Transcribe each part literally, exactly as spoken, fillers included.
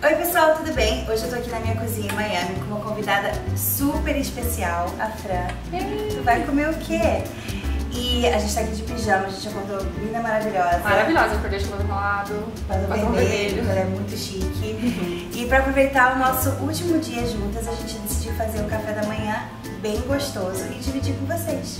Oi pessoal, tudo bem? Hoje eu tô aqui na minha cozinha em Miami com uma convidada super especial, a Fran. Tu vai comer o quê? E a gente tá aqui de pijama, a gente acordou linda, maravilhosa. Maravilhosa, eu acordei de cabelo enrolado, batom vermelho, vermelho, ela é muito chique. E pra aproveitar o nosso último dia juntas, a gente decidiu fazer um café da manhã bem gostoso e dividir com vocês.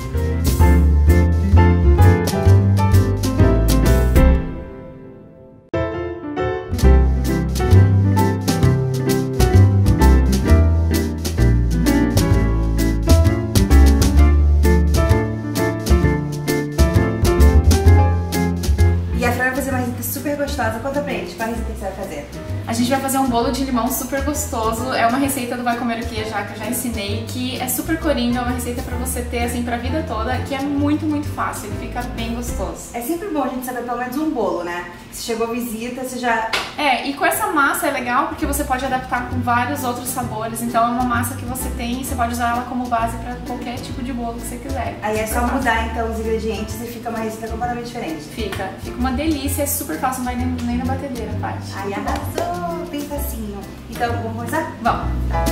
Super gostosa. Conta pra gente, qual a receita que você vai fazer? A gente vai fazer um bolo de limão super gostoso. É uma receita do Vai Comer o Que já que eu já ensinei, que é super coringa, é uma receita pra você ter assim pra vida toda, que é muito, muito fácil, ele fica bem gostoso. É sempre bom a gente saber pelo menos um bolo, né? Se chegou visita, você já... É, e com essa massa é legal porque você pode adaptar com vários outros sabores, então é uma massa que você tem e você pode usar ela como base pra qualquer tipo de bolo que você quiser. Aí é só mudar então os ingredientes e fica uma receita completamente diferente. Fica, fica uma delícia, é super fácil, não vai nem, nem na batedeira, Paty. Ai, arrasou, bem facinho. Então, vamos começar? Vamos.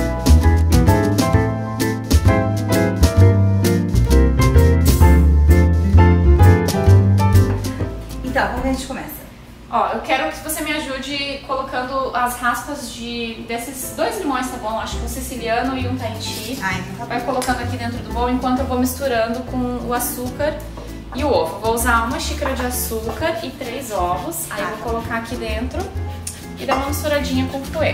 Então, como que a gente começa? Ó, eu quero que você me ajude colocando as raspas de desses dois limões, tá bom? Acho que um siciliano e um Tahiti. Ah, então tá bom. Vai colocando aqui dentro do bowl enquanto eu vou misturando com o açúcar e o ovo. Vou usar uma xícara de açúcar e três ovos. Aí eu vou colocar aqui dentro e dar uma misturadinha com o fouet.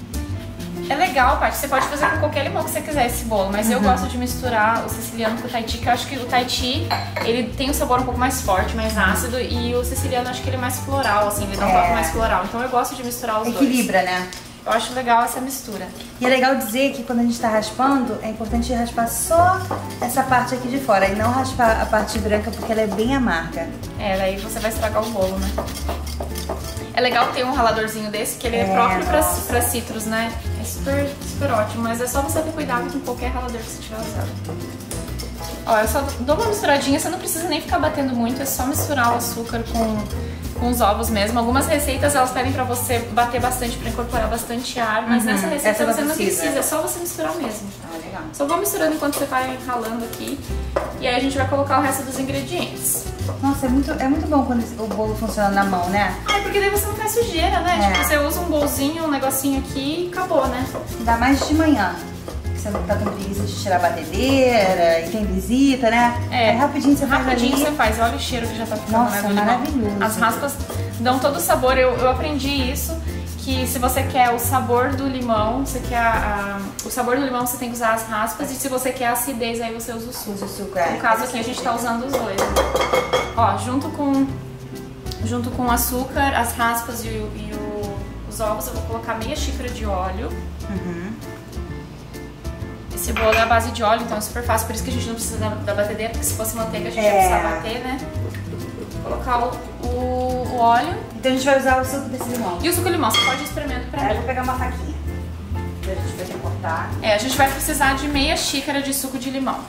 É legal, Paty, você pode fazer com qualquer limão que você quiser esse bolo, mas uhum. eu gosto de misturar o siciliano com o Tahiti, que eu acho que o Tahiti, ele tem um sabor um pouco mais forte, mais ácido, e o siciliano, acho que ele é mais floral, assim, ele dá um toque mais floral. Então eu gosto de misturar os dois. Equilibra, né? Eu acho legal essa mistura. E é legal dizer que quando a gente tá raspando, é importante raspar só essa parte aqui de fora e não raspar a parte branca, porque ela é bem amarga. É, daí você vai estragar o bolo, né? É legal ter um raladorzinho desse, que ele é, é próprio pra, pra citros, né? É super, super ótimo, mas é só você ter cuidado com qualquer ralador que você estiver usando. Ó, eu só dou uma misturadinha, você não precisa nem ficar batendo muito, é só misturar o açúcar com, com os ovos mesmo. Algumas receitas, elas pedem pra você bater bastante, pra incorporar bastante ar, mas uhum. nessa receita Essa você não precisa. precisa, é só você misturar mesmo. Ah, legal. Só vou misturando enquanto você vai ralando aqui, e aí a gente vai colocar o resto dos ingredientes. Nossa, é muito, é muito bom quando o bolo funciona na mão, né? Ah, porque daí você não faz sujeira, né? É. Tipo, você usa um bolzinho, um negocinho aqui e acabou, né? Ainda mais de manhã. Você não tá com preguiça de tirar a batedeira e tem visita, né? É, aí rapidinho você faz Rapidinho ali. você faz, olha o cheiro que já tá ficando. Nossa, né, maravilhoso. As raspas dão todo o sabor, eu, eu aprendi isso, que se você quer o sabor do limão, você quer a, a, o sabor do limão, você tem que usar as raspas, e se você quer a acidez, aí você usa o suco. Usa o suco, é. No caso aqui a gente tá usando os dois. Ó, junto com, junto com o açúcar, as raspas e, e o, os ovos, eu vou colocar meia xícara de óleo. Uhum. Esse bolo é a base de óleo, então é super fácil, por isso que a gente não precisa da, da batedeira, porque se fosse manteiga a gente é. ia precisar bater, né? Vou colocar o, o, o óleo. Então a gente vai usar o suco desse limão. E o suco de limão, você pode ir espremendo pra é, mim. Eu vou pegar uma faquinha, pra gente vai cortar. É, a gente vai precisar de meia xícara de suco de limão.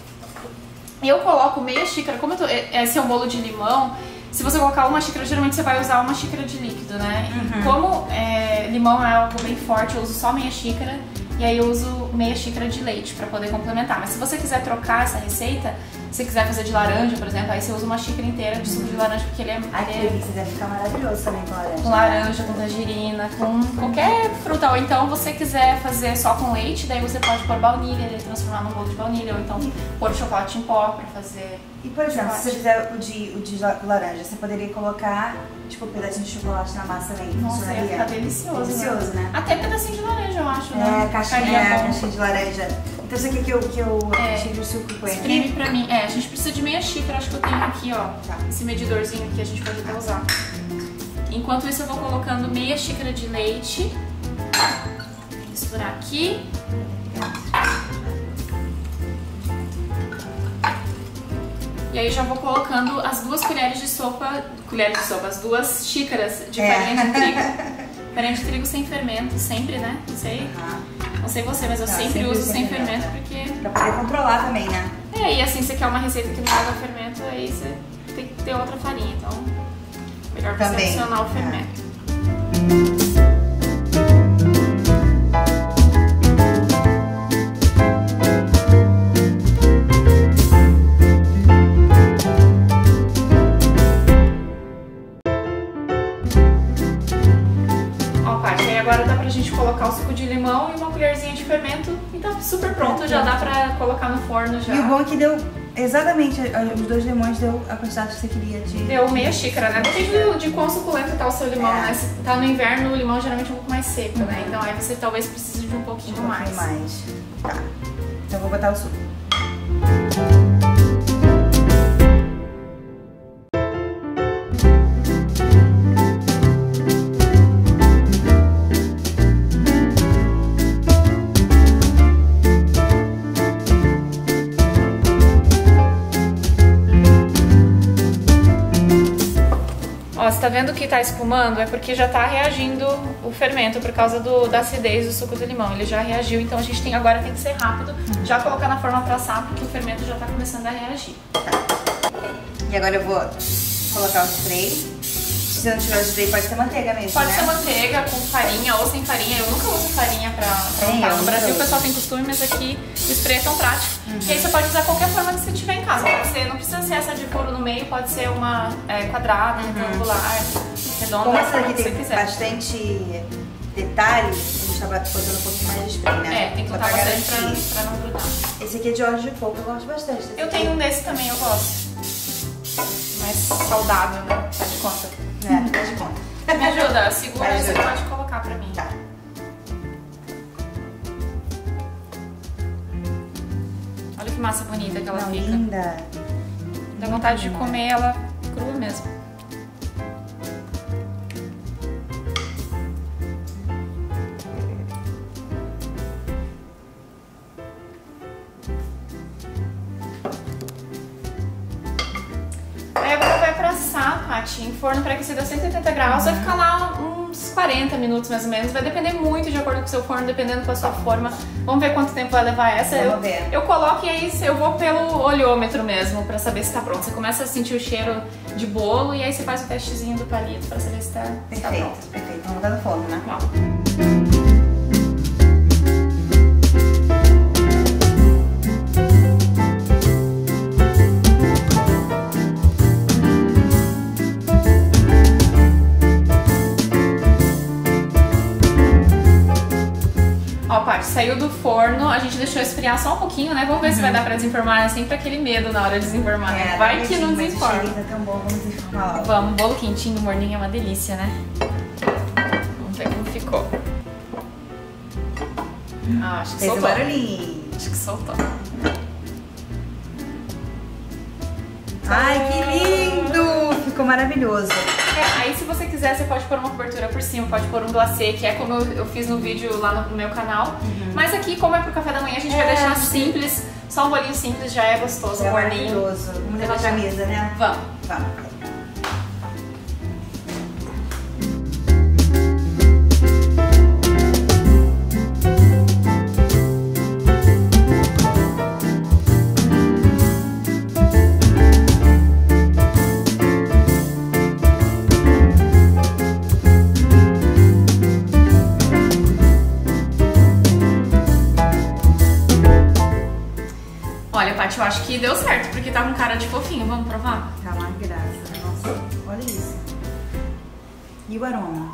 Eu coloco meia xícara, como eu tô, esse é um bolo de limão, se você colocar uma xícara, geralmente você vai usar uma xícara de líquido, né? Uhum. Como é, limão é algo bem forte, eu uso só meia xícara. E aí eu uso meia xícara de leite pra poder complementar. Mas se você quiser trocar essa receita, se você quiser fazer de laranja, por exemplo, aí você usa uma xícara inteira de suco de laranja, porque ele é... Ai, que delícia, deve ficar maravilhoso também com laranja. Com laranja, com tangerina, com qualquer fruta. Ou então você quiser fazer só com leite, daí você pode pôr baunilha, ele transformar num bolo de baunilha, ou então pôr chocolate em pó pra fazer... E por exemplo, chocolate. Se você fizer o de, o de laranja, você poderia colocar tipo um pedacinho de chocolate na massa também? Nossa, ia ficar delicioso, delicioso, né? né? Até pedacinho de laranja, eu acho, é, né? Caixinha, é, caixinha de laranja. Então você quer que eu, que eu é, tire o suco com ele? Espreme pra mim. É, a gente precisa de meia xícara, acho que eu tenho aqui, ó. Tá. Esse medidorzinho aqui a gente pode até usar. Enquanto isso eu vou colocando meia xícara de leite. Misturar aqui. E aí já vou colocando as duas colheres de sopa, colheres de sopa, as duas xícaras de é. farinha de trigo. Farinha de trigo sem fermento, sempre, né? Não sei, não sei você, mas eu não, sempre, sempre uso sem fermento, fermento porque... Pra poder controlar também, né? É, e assim, você quer uma receita que não leva fermento, aí você tem que ter outra farinha, então melhor você adicionar o fermento. É. agora dá pra gente colocar o suco de limão e uma colherzinha de fermento e tá super pronto, já dá pra colocar no forno já. E o bom é que deu exatamente, os dois limões deu a quantidade que você queria de... Deu meia xícara, né? Depende de quão suculento tá o seu limão, é. né? Se tá no inverno, o limão geralmente é um pouco mais seco, uhum. né? Então aí você talvez precise de um pouquinho um mais. pouquinho mais. Tá. Então eu vou botar o suco. Ó, você tá vendo que tá espumando? É porque já tá reagindo o fermento por causa do, da acidez do suco do limão. Ele já reagiu, então a gente tem agora tem que ser rápido, já colocar na forma pra assar, porque o fermento já tá começando a reagir. Tá. E agora eu vou colocar o spray. Se não tiver o spray, pode ser manteiga mesmo, Pode né? ser manteiga com farinha ou sem farinha. Eu nunca uso farinha pra, pra Sim, untar. No eu Brasil uso. o pessoal tem costume, mas aqui o spray é tão prático. Uhum. E aí você pode usar qualquer forma que você tiver em casa. Pode ser, não precisa ser essa de furo no meio, pode ser uma é, quadrada, Uhum. retangular, redonda. Como essa daqui que tem você quiser. bastante detalhes, a gente tá botando um pouquinho mais de spray, né? É, tem que Só botar pra bastante pra, garantir. pra não grudar. Esse aqui é de óleo de coco, eu gosto bastante desse Eu aqui. tenho um desse também, eu gosto. Mais saudável, né? Tá de conta. É, tá de conta. Me ajuda, segura Me e você ajuda. pode colocar pra mim. Tá. Olha que massa bonita que ela Não, fica. linda. Dá vontade de comer ela crua mesmo. Aí agora vai pra assar, Paty, em forno pré-aquecido a cento e oitenta graus, vai ficar lá uns quarenta minutos mais ou menos, vai depender muito de acordo com o seu forno, dependendo com a sua forma. Vamos ver quanto tempo vai levar essa. Vamos eu, ver. eu coloco e aí eu vou pelo olhômetro mesmo, pra saber se tá pronto. Você começa a sentir o cheiro de bolo e aí você faz o testezinho do palito pra saber se tá, se tá Perfeito, pronto. perfeito. Vamos botar no forno, né? Bom. Ó, Paty, saiu do forno, a gente deixou esfriar só um pouquinho, né? Vamos ver Uhum. se vai dar pra desenformar. É sempre aquele medo na hora de desenformar, né? É, Vai dá que não medinho, mas desenforma. o cheirinho tá tão bom, vamos desenformar logo. Vamos, bolo quentinho, morninho é uma delícia, né? Vamos ver como ficou. Ah, acho que Fez o soltou. barulhinho. Acho que soltou. Ai, que lindo! Ficou maravilhoso. É, aí se você quiser, você pode pôr uma cobertura por cima, pode pôr um glacê, que é como eu, eu fiz no vídeo lá no, no meu canal. Uhum. Mas aqui, como é pro café da manhã, a gente É, vai deixar sim. simples. Só um bolinho simples já é gostoso, É um morninho. maravilhoso. Vamos levar pra mesa, né? Vamos. Vamos. Olha, Paty, eu acho que deu certo, porque tá com cara de fofinho. Vamos provar? Tá uma graça. Nossa, olha isso. E o aroma?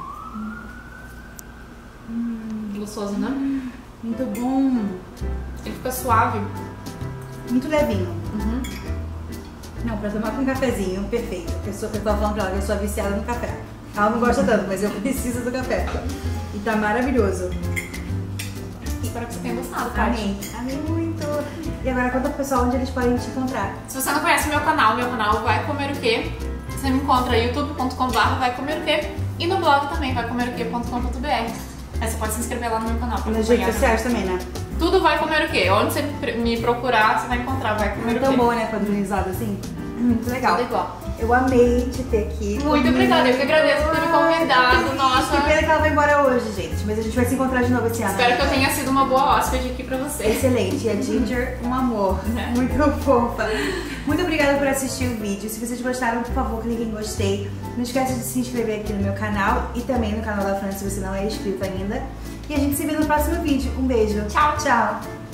Hum, gostoso, né? Muito bom. Ele fica suave. Muito levinho. Uhum. Não, pra tomar com um cafezinho, perfeito. A pessoa que eu tava falando pra ela que eu sou viciada no café. Ela não gosta tanto, mas eu preciso do café. E tá maravilhoso. Espero que você tenha gostado, Paty. Amei. Amei muito. E agora conta pro pessoal onde eles podem te encontrar. Se você não conhece o meu canal, meu canal Vai Comer o Quê? Você me encontra youtube ponto com barra Vai Comer o Quê? E no blog também, vai comer o quê ponto com ponto br. Aí você pode se inscrever lá no meu canal. E nas redes sociais também, né? Tudo Vai Comer o Quê? Onde você me procurar, você vai encontrar Vai Comer É o Quê. tão bom, né? Padronizado assim. Muito legal. Tudo igual. Eu amei te ter aqui. Muito obrigada, eu que agradeço por ter me convidado. Nossa. Que pena que ela vai embora hoje, gente. Mas a gente vai se encontrar de novo esse ano. Espero que eu tenha sido uma boa hóspede aqui pra você. Excelente. E a Ginger, um amor. É. Muito fofa. Muito obrigada por assistir o vídeo. Se vocês gostaram, por favor, clique em gostei. Não esquece de se inscrever aqui no meu canal e também no canal da Fran, se você não é inscrito ainda. E a gente se vê no próximo vídeo. Um beijo. Tchau. Tchau.